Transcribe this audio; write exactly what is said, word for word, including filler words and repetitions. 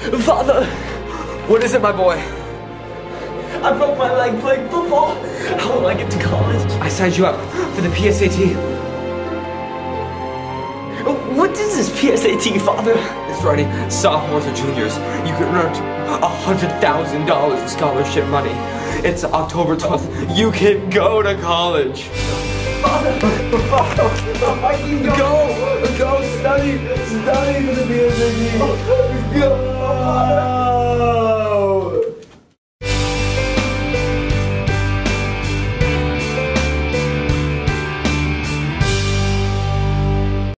Father! What is it, my boy? I broke my leg playing football. How will I get to college? I signed you up for the P S A T. What is this P S A T, Father? It's for any sophomores or juniors. You can earn a hundred thousand dollars in scholarship money. It's October twelfth. You can go to college. Father, Father, I can go. Go, go study, study for the P S A T. Go.